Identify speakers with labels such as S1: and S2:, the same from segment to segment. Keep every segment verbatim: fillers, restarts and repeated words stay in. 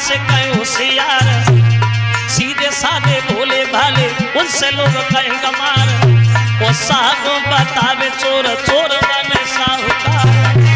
S1: से कहे होशियार, सीधे साधे भोले भाले उनसे लोग कहेंगे मार। वो साहब बतावे चोर, चोर बने साहूकार।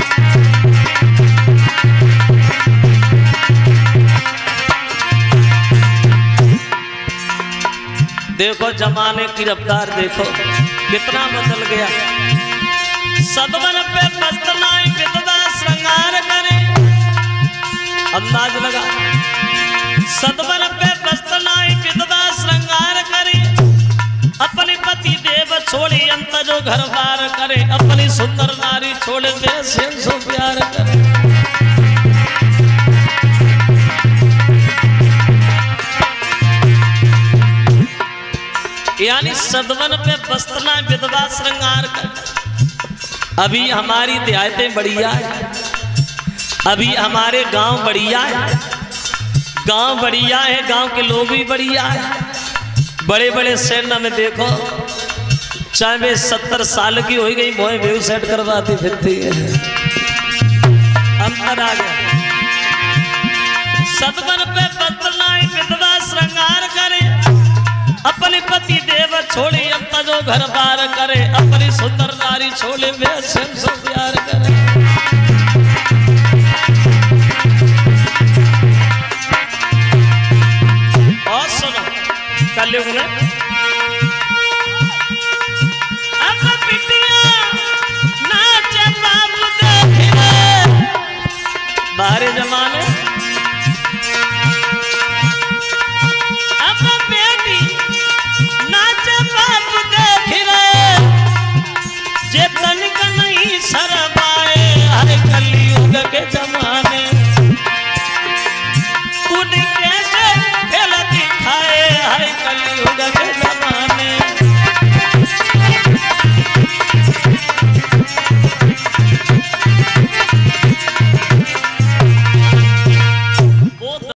S1: देखो जमाने की रफ्तार देखो कितना बदल गया। सदवन पे पस्तनाई विधवा श्रृंगार करे, अंदाज लगा। सदवन पे पस्तनाई विधवा श्रृंगार करे, अपने पति देव छोड़ी अंत जो घर बार करे, अपनी सुंदर नारी छोड़े बेसे सो प्यार करे। यानी सदवन पे बस्तना विधवा श्रृंगार कर। अभी हमारी देहातें बढ़िया है, अभी हमारे गांव बढ़िया है, गांव बढ़िया है, गांव के लोग भी बढ़िया है। बड़े बड़े शहर में देखो, चाहे वे सत्तर साल की हो गई मोह व्यू सेट करवाती फिरती है। अंतर आ गया। सदवन पे बस्तना विधवा श्रृंगार करे, अपने पति देव छोड़ी अंत जो घर बार करे, अपनी सुंदर नारी छोड़े बेसे सो प्यार करे। और सुनो कलयुग में अब बिटिया नाचे बाबू देखिए, बाहरी जमाने